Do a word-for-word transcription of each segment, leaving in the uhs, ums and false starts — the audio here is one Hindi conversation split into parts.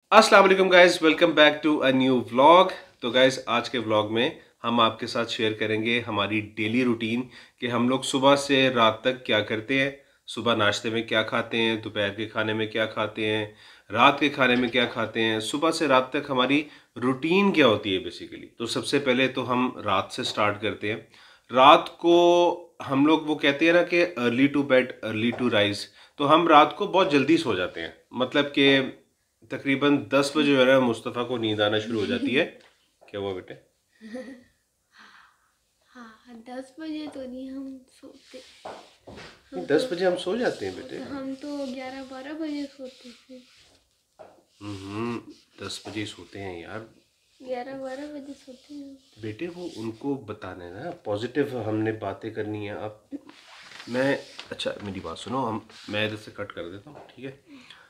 अस्सलाम वालेकुम guys, welcome back to a new vlog. तो गाइस आज के व्लॉग में हम आपके साथ शेयर करेंगे हमारी डेली रूटीन कि हम लोग सुबह से रात तक क्या करते हैं। सुबह नाश्ते में क्या खाते हैं, दोपहर के खाने में क्या खाते हैं, रात के खाने में क्या खाते हैं, सुबह से रात तक हमारी रूटीन क्या होती है बेसिकली। तो सबसे पहले तो हम रात से स्टार्ट करते हैं। रात को हम लोग वो कहते हैं ना कि early to bed early to rise. तो हम रात को बहुत जल्दी सो जाते हैं, मतलब कि तकरीबन दस बजे जो है ना मुस्तफ़ा को नींद आना शुरू हो जाती है। क्या हुआ बेटे? हाँ, दस बजे तो नहीं हम सोते। हम दस तो बजे हम सो जाते हैं बेटे। हम तो ग्यारह बारह बजे सोते थे। हम्म दस बजे सोते हैं यार। ग्यारह बारह बजे सोते हैं। बेटे वो उनको बताना है ना, पॉजिटिव हमने बातें करनी है। आप मैं अच्छा मेरी बात सुनो, हम मैं इधर से कट कर देता हूँ, ठीक है?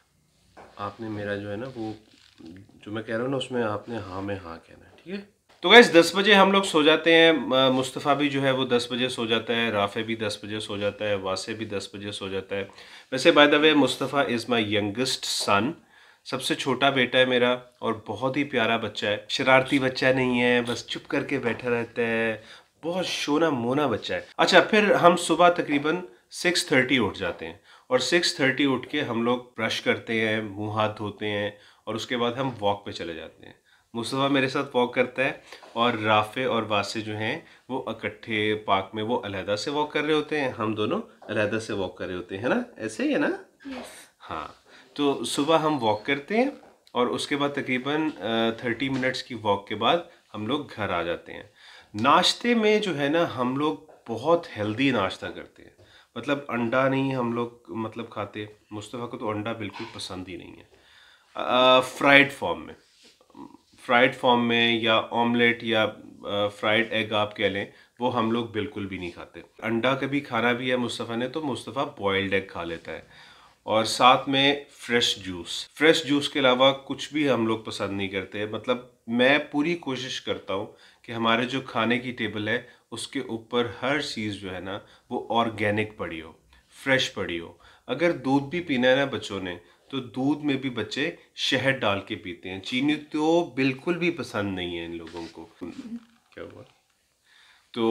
आपने मेरा जो है ना वो जो मैं कह रहा हूँ ना उसमें आपने हाँ में हाँ कहना है, ठीक है? तो गैस दस बजे हम लोग सो जाते हैं। अ, मुस्तफ़ा भी जो है वो दस बजे सो जाता है, राफ़े भी दस बजे सो जाता है, वासे भी दस बजे सो जाता है। वैसे by the way Mustafa is my youngest son, सबसे छोटा बेटा है मेरा और बहुत ही प्यारा बच्चा है। शरारती बच्चा नहीं है, बस चुप करके बैठा रहता है, बहुत शोना मोना बच्चा है। अच्छा, फिर हम सुबह तकरीबन सिक्स थर्टी उठ जाते हैं और सिक्स थर्टी उठ के हम लोग ब्रश करते हैं, मुंह हाथ धोते हैं और उसके बाद हम वॉक पे चले जाते हैं। मुस्तफ़ा मेरे साथ वॉक करता है और राफ़े और वासे जो हैं वो इकट्ठे पार्क में वो अलहदा से वॉक कर रहे होते हैं, हम दोनों अलहदा से वॉक कर रहे होते हैं, है ना? ऐसे ही है ना? यस। हाँ। तो सुबह हम वॉक करते हैं और उसके बाद तकरीबन थर्टी मिनट्स की वॉक के बाद हम लोग घर आ जाते हैं। नाश्ते में जो है ना हम लोग बहुत हेल्दी नाश्ता करते हैं, मतलब अंडा नहीं हम लोग मतलब खाते। मुस्तफ़ा को तो अंडा बिल्कुल पसंद ही नहीं है। फ्राइड फॉर्म में फ्राइड फॉर्म में या ऑमलेट या फ्राइड एग आप कह लें, वो हम लोग बिल्कुल भी नहीं खाते। अंडा कभी खाना भी है मुस्तफ़ा ने तो मुस्तफ़ा बॉयल्ड एग खा लेता है और साथ में फ्रेश जूस। फ्रेश जूस के अलावा कुछ भी हम लोग पसंद नहीं करते। मतलब मैं पूरी कोशिश करता हूँ कि हमारे जो खाने की टेबल है उसके ऊपर हर चीज़ जो है ना वो ऑर्गेनिक पड़ी हो, फ्रेश पड़ी हो। अगर दूध भी पीना है ना बच्चों ने तो दूध में भी बच्चे शहद डाल के पीते हैं, चीनी तो बिल्कुल भी पसंद नहीं है इन लोगों को। क्या हुआ? तो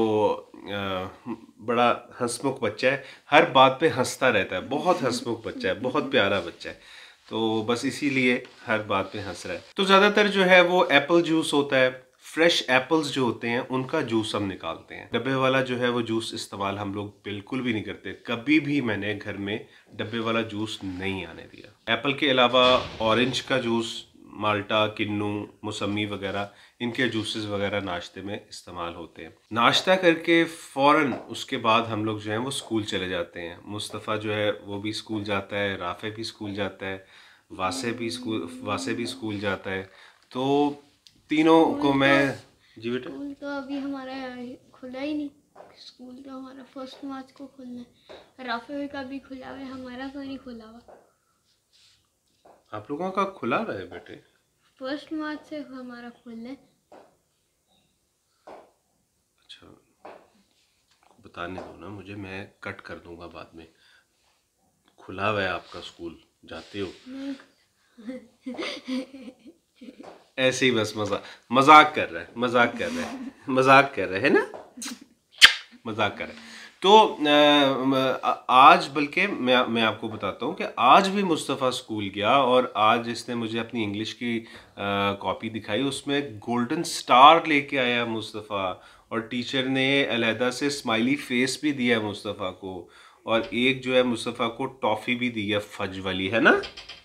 आ, बड़ा हंसमुख बच्चा है, हर बात पे हंसता रहता है, बहुत हंसमुख बच्चा है, बहुत प्यारा बच्चा है। तो बस इसीलिए हर बात पे हंस रहा है। तो ज़्यादातर जो है वो एप्पल जूस होता है। फ्रेश एप्पल्स जो होते हैं उनका जूस हम निकालते हैं। डब्बे वाला जो है वो जूस इस्तेमाल हम लोग बिल्कुल भी नहीं करते। कभी भी मैंने घर में डब्बे वाला जूस नहीं आने दिया। एप्पल के अलावा ऑरेंज का जूस, माल्टा, किन्नू, मौसमी वगैरह, इनके जूसेस वगैरह नाश्ते में इस्तेमाल होते हैं। नाश्ता करके फ़ौरन उसके बाद हम लोग जो हैं वो स्कूल चले जाते हैं। मुस्तफ़ा जो है वो भी स्कूल जाता है, राफ़े भी स्कूल जाता है, वासे भी स्कूल वासे भी स्कूल जाता है। तो तीनों स्कूल को तो मैं जी बेटा। स्कूल तो अभी हमारा खुला ही नहीं। स्कूल तो हमारा फर्स्ट मार्च को खुलना है। राफे का भी खुला हुआ है, हमारा तो नहीं खुला हुआ। आप लोगों का खुला हुआ है बेटे? फर्स्ट मार्च से हमारा खुलना है। अच्छा, बताने दो ना मुझे, मैं कट कर दूंगा बाद में। खुला हुआ है आपका स्कूल, जाते हो? नहीं। ऐसे ही बस मजाक मजाक कर रहा है, मजाक कर रहा है, मजाक कर रहा है ना, मजाक कर रहा है। तो अ, आज बल्कि मैं मैं आपको बताता हूँ कि आज भी मुस्तफ़ा स्कूल गया और आज इसने मुझे अपनी इंग्लिश की कॉपी दिखाई, उसमें गोल्डन स्टार लेके आया मुस्तफ़ा और टीचर ने अलहदा से स्माइली फेस भी दिया मुस्तफ़ा को और एक जो है मुस्तफ़ा को टॉफ़ी भी दी है फज वाली, है ना?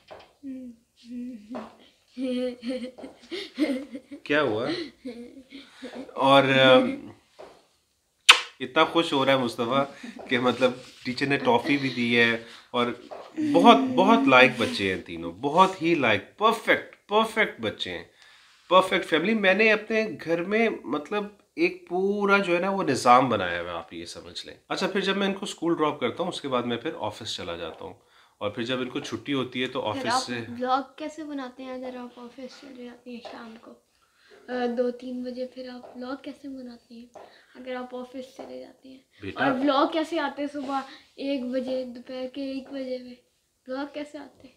क्या हुआ? और अ, इतना खुश हो रहा है मुस्तफ़ा कि मतलब टीचर ने टॉफ़ी भी दी है और बहुत बहुत लाइक बच्चे हैं तीनों, बहुत ही लाइक, परफेक्ट परफेक्ट बच्चे हैं, परफेक्ट फैमिली। मैंने अपने घर में मतलब एक पूरा जो है ना वो निज़ाम बनाया हुआ है, आप ये समझ लें। अच्छा, फिर जब मैं इनको स्कूल ड्रॉप करता हूँ उसके बाद मैं फिर ऑफिस चला जाता हूँ और फिर जब इनको छुट्टी होती है तो फिर ऑफिस आप से ब्लॉग कैसे बनाते हैं अगर आप ऑफिस चले जाते हैं शाम को अ, दो तीन बजे? फिर आप ब्लॉग कैसे बनाते हैं अगर आप ऑफिस चले जाते हैं? बेटा। और ब्लॉग कैसे आते हैं सुबह एक बजे, दोपहर के एक बजे में ब्लॉग कैसे आते हैं?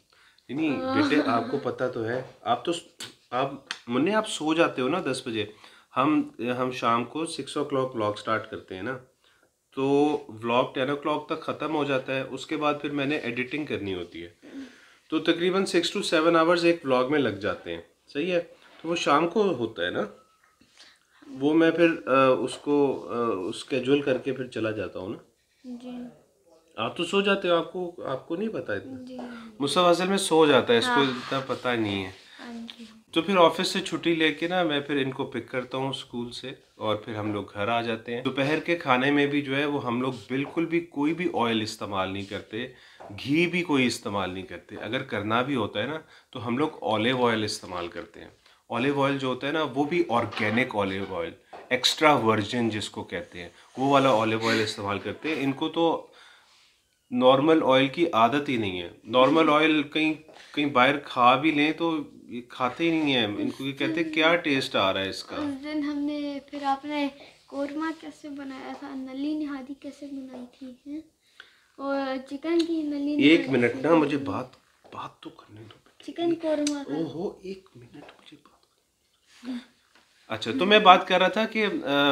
नहीं बेटे, आपको पता तो है, आप तो आप मुन्ने आप सो जाते हो ना दस बजे। हम हम शाम को six o'clock vlog start करते हैं ना, तो व्लॉग टेन ओ क्लॉक तक ख़त्म हो जाता है। उसके बाद फिर मैंने एडिटिंग करनी होती है, तो तकरीबन सिक्स टू सेवन आवर्स एक व्लॉग में लग जाते हैं। सही है, तो वो शाम को होता है ना, वो मैं फिर आ, उसको स्केड्यूल करके फिर चला जाता हूँ ना। जी आप तो सो जाते हो, आपको आपको नहीं पता इतना। जी। मुस्तफ़ा असल में सो जाता है, इसको हाँ इतना पता नहीं है। हाँ जी। तो फिर ऑफिस से छुट्टी लेके ना मैं फिर इनको पिक करता हूँ स्कूल से, और फिर हम लोग घर आ जाते हैं। दोपहर के खाने में भी जो है वो हम लोग बिल्कुल भी कोई भी ऑयल इस्तेमाल नहीं करते, घी भी कोई इस्तेमाल नहीं करते। अगर करना भी होता है ना तो हम लोग ऑलिव ऑयल इस्तेमाल करते हैं। ऑलिव ऑयल जो होता है ना वो भी organic olive oil, extra virgin जिसको कहते हैं, वो वाला ऑलिव ऑयल इस्तेमाल करते हैं। इनको तो नॉर्मल ऑयल की आदत ही नहीं है। नॉर्मल ऑयल कहीं कहीं बाहर खा भी लें तो ये खाते ही नहीं है। इनको ये कहते हैं क्या टेस्ट आ रहा है इसका। उस दिन हमने फिर आपने कोरमा कैसे बनाया था, नली निहारी कैसे बनाई थी हैं? और चिकन की नली एक निहारी मिनट से ना, मुझे बात बात तो करने दो बेटे। चिकन कोरमा था। ओहो, एक मिनट मुझे बात। अच्छा, तो मैं बात कर रहा था कि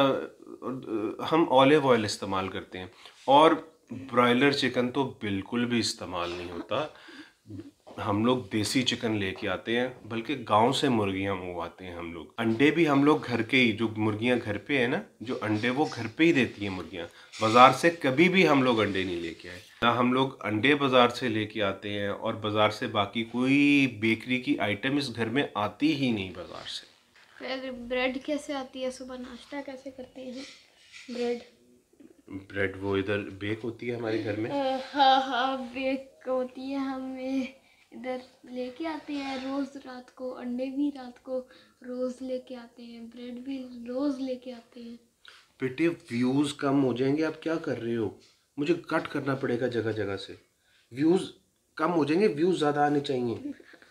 अ, हम ऑलिव ऑयल इस्तेमाल करते हैं, और ब्रॉयलर चिकन तो बिल्कुल भी इस्तेमाल नहीं होता। हम लोग देसी चिकन लेके आते हैं, बल्कि गांव से मुर्गियां मंगवाते हैं हम लोग। अंडे भी हम लोग घर के ही, जो मुर्गियां घर पे है ना, जो अंडे वो घर पे ही देती हैं मुर्गियां। बाजार से कभी भी हम लोग अंडे नहीं लेके आए ना। हम लोग अंडे बाजार से लेके आते हैं, और बाजार से बाकी कोई बेकरी की आइटम इस घर में आती ही नहीं बाजार से। फिर ब्रेड कैसे आती है, सुबह नाश्ता कैसे करते हैं ब्रेड? ब्रेड वो इधर बेक होती है हमारे घर में। अ, हाँ हाँ बेक होती है, हमें इधर लेके आते हैं रोज़ रात को। अंडे भी रात को रोज़ लेके आते हैं, ब्रेड भी रोज़ लेके आते हैं। बेटे व्यूज कम हो जाएंगे, आप क्या कर रहे हो? मुझे कट करना पड़ेगा जगह जगह से। व्यूज कम हो जाएंगे, व्यूज ज्यादा आने चाहिए।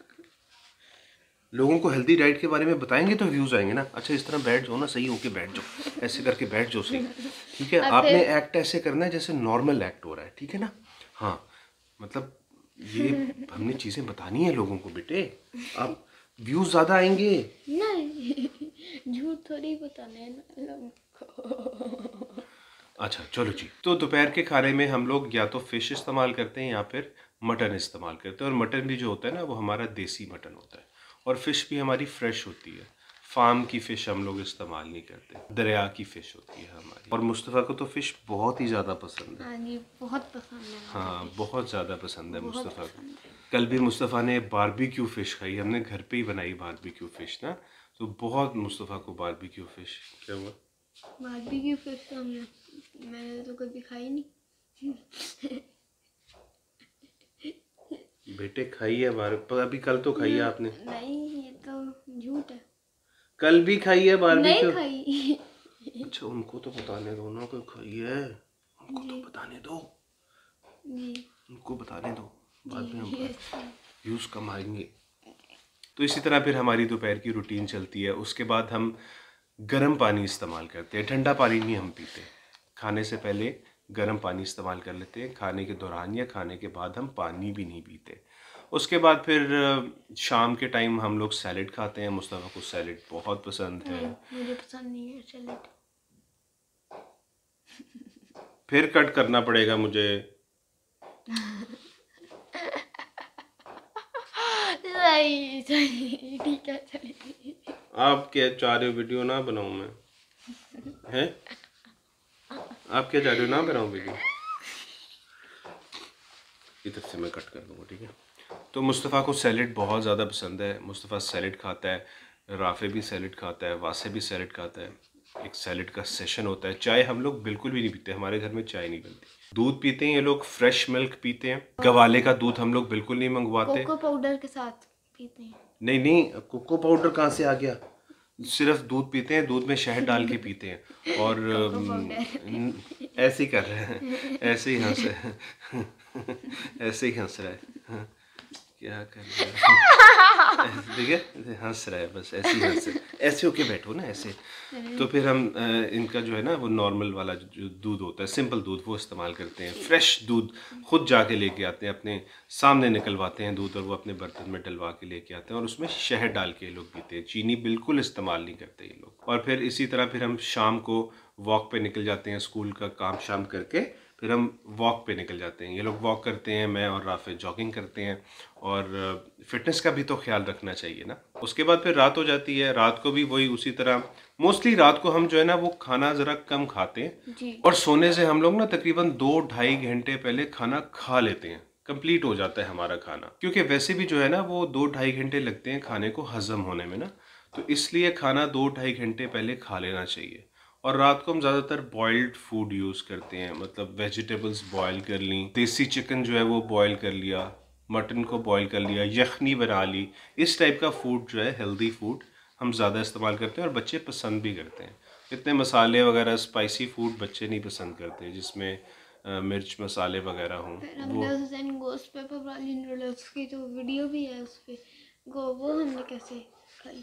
लोगों को हेल्दी डाइट के बारे में बताएंगे तो व्यूज आएंगे ना। अच्छा, इस तरह बैठ जाओ ना, सही होके बैठ जाओ, ऐसे करके बैठ जाओ सही। ठीक है, अब आपने फिर एक्ट ऐसे करना है जैसे नॉर्मल एक्ट हो रहा है, ठीक है ना। हाँ, मतलब ये हमने चीजें बतानी है लोगों को बेटे। आप व्यूज ज्यादा आएंगे। नहीं झूठ थोड़ी बताना है ना लोगों को। अच्छा चलो जी, तो दोपहर के खाने में हम लोग या तो फिश इस्तेमाल करते हैं या फिर मटन इस्तेमाल करते हैं। और मटन भी जो होता है ना वो हमारा देसी मटन होता है, और फिश भी हमारी फ्रेश होती है। फार्म की फ़िश हम लोग इस्तेमाल नहीं करते, दरिया की फ़िश होती है हमारी। और मुस्तफ़ा को तो फ़िश बहुत ही ज़्यादा पसंद है। हाँ जी, बहुत पसंद है मुझे हाँ, fish, बहुत ज़्यादा पसंद है बहुत मुस्तफ़ा को। पसंद है। कल भी मुस्तफ़ा ने बारबेक्यू फ़िश खाई, हमने घर पे ही बनाई बारबेक्यू फ़िश ना, तो बहुत मुस्तफ़ा को बारबेक्यू फ़िश। क्या हुआ? बारबेक्यू फिश तो हमने मैंने तो कभी खाई नहीं। बेटे खाई है बार, पर अभी कल तो खाई है आपने। नहीं ये तो झूठ है, कल भी खाई है नहीं बारबेक्यू। खाई। अच्छा, उनको तो बताने दो ना, कोई खाई है, उनको तो जी बताने दो, जी उनको बताने दो, बाद में हम जी। व्यूज़ कम आएंगे। तो इसी तरह फिर हमारी दोपहर की रूटीन चलती है। उसके बाद हम गर्म पानी इस्तेमाल करते हैं, ठंडा पानी नहीं हम पीते। खाने से पहले गर्म पानी इस्तेमाल कर लेते हैं, खाने के दौरान या खाने के बाद हम पानी भी नहीं पीते। उसके बाद फिर अ, शाम के टाइम हम लोग सैलेड खाते हैं। मुस्तफ़ा को सैलेड बहुत पसंद है। नहीं मुझे पसंद नहीं है सैलेड। फिर कट करना पड़ेगा मुझे। नहीं सही ठीक है चलिए। आप क्या चाह रहे हो, वीडियो ना बनाऊं मैं? हैं? आप क्या चाह रहे हो, ना बनाऊं वीडियो? इधर से मैं कट कर दूंगा, ठीक है। तो मुस्तफ़ा को सैलेड बहुत ज़्यादा पसंद है। मुस्तफ़ा सैलेड खाता है, राफ़े भी सैलेड खाता है, वासे भी सैलेड खाता है। एक सैलेड का सेशन होता है। चाय हम लोग बिल्कुल भी नहीं पीते, हमारे घर में चाय नहीं बनती। दूध पीते हैं ये लोग, फ्रेश मिल्क पीते हैं। गवाले का दूध हम लोग बिल्कुल नहीं मंगवाते। कोको पाउडर के साथ पीते हैं। नहीं नहीं, कोको पाउडर कहाँ से आ गया? सिर्फ दूध पीते हैं, दूध में शहद डाल के पीते हैं। और कोको अम, पाउडर। न- ऐसे ही कर रहे हैं, ऐसे ही हंस रहे हैं, ऐसे ही हंस रहा है। क्या कर रहा है देखिए हंस रहा है, बस ऐसे ही हंस ऐसे होके बैठो ना ऐसे। तो फिर हम अ, इनका जो है ना वो नॉर्मल वाला जो दूध होता है, सिंपल दूध, वो इस्तेमाल करते हैं। फ्रेश दूध खुद जाके लेके आते हैं, अपने सामने निकलवाते हैं दूध और वो अपने बर्तन में डलवा के लेके आते हैं और उसमें शहद डाल के ये लोग पीते हैं। चीनी बिल्कुल इस्तेमाल नहीं करते ये लोग। और फिर इसी तरह फिर हम शाम को वॉक पे निकल जाते हैं, स्कूल का काम शाम करके फिर हम वॉक पे निकल जाते हैं। ये लोग वॉक करते हैं, मैं और राफे जॉगिंग करते हैं। और फिटनेस का भी तो ख्याल रखना चाहिए ना। उसके बाद फिर रात हो जाती है, रात को भी वही उसी तरह। मोस्टली रात को हम जो है ना वो खाना ज़रा कम खाते हैं जी। और सोने से हम लोग ना तकरीबन दो ढाई घंटे पहले खाना खा लेते हैं, कंप्लीट हो जाता है हमारा खाना। क्योंकि वैसे भी जो है ना वो दो ढाई घंटे लगते हैं खाने को हजम होने में ना, तो इसलिए खाना दो ढाई घंटे पहले खा लेना चाहिए। और रात को हम ज़्यादातर बॉइल्ड फूड यूज़ करते हैं, मतलब वेजिटेबल्स बॉयल कर ली, देसी चिकन जो है वो बॉयल कर लिया, मटन को बॉयल कर लिया, यखनी बना ली। इस टाइप का फूड जो है हेल्दी फूड हम ज़्यादा इस्तेमाल करते हैं और बच्चे पसंद भी करते हैं। इतने मसाले वगैरह स्पाइसी फूड बच्चे नहीं पसंद करते जिसमें अ, मिर्च मसाले वगैरह हों। फिर हमने उस दिन गोश्त पेपर वाली नूडल्स की जो वीडियो भी है उस पे गो वो हमने कैसे खाई।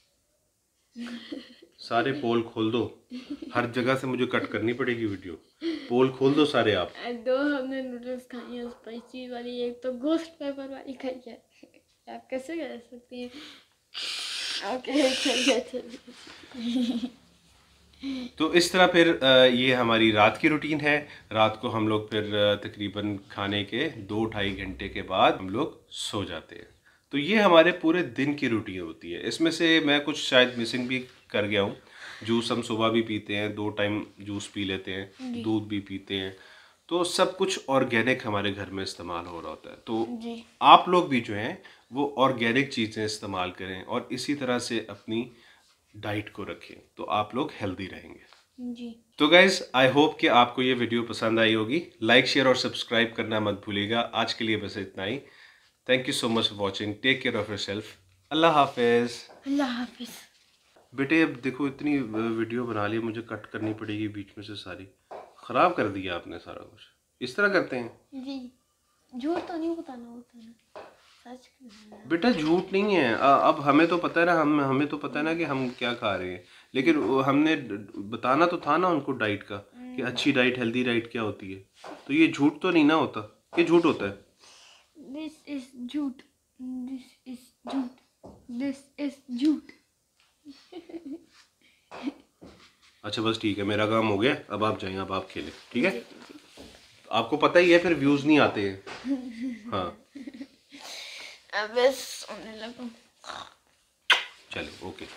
सारे पोल खोल दो, हर जगह से मुझे कट करनी पड़ेगी वीडियो। पोल खोल दो सारे आप। दो हमने नूडल्स खाई हैं स्पाइसी वाली, एक तो गोश्त पेपर वाली खाई है। आप कैसे कह सकती हैं? ओके चलिए चलिए। तो इस तरह फिर अ, ये हमारी रात की रूटीन है। रात को हम लोग फिर अ, तकरीबन खाने के दो ढाई घंटे के बाद हम लोग सो जाते हैं। तो ये हमारे पूरे दिन की रूटीन होती है। इसमें से मैं कुछ शायद मिसिंग भी कर गया हूँ। जूस हम सुबह भी पीते हैं, दो टाइम जूस पी लेते हैं, दूध भी पीते हैं। तो सब कुछ ऑर्गेनिक हमारे घर में इस्तेमाल हो रहा होता है। तो जी। आप लोग भी जो हैं वो ऑर्गेनिक चीज़ें इस्तेमाल करें और इसी तरह से अपनी डाइट को रखें, तो आप लोग हेल्दी रहेंगे। जी। तो गाइज आई होप कि आपको ये वीडियो पसंद आई होगी। लाइक शेयर और सब्सक्राइब करना मत भूलिएगा। आज के लिए बस इतना ही। Thank you so much for watching. Take care of yourself. अल्लाह हाफिज। अल्लाह हाफिज। बेटे अब देखो इतनी वीडियो बना ली, मुझे कट करनी पड़ेगी बीच में से सारी। खराब कर दिया आपने सारा कुछ। इस तरह करते हैं जी। झूठ तो नहीं बताना होता ना, सच कहना है। बेटा झूठ नहीं है। अ- अब हमें तो पता है ना, हम हमें तो पता है ना कि हम क्या खा रहे हैं, लेकिन वो हमने ड- बताना तो था ना उनको डाइट का, कि अच्छी डाइट हेल्दी डाइट क्या होती है। तो ये झूठ तो नहीं ना होता, ये झूठ होता है। दिस इज झूठ, दिस इज झूठ, दिस इज झूठ। अच्छा बस ठीक है, मेरा काम हो गया, अब आप जाइए, अब आप खेलें, ठीक है। आपको पता ही है फिर व्यूज नहीं आते हैं। हाँ अब बस सोने लगो। चलो ओके।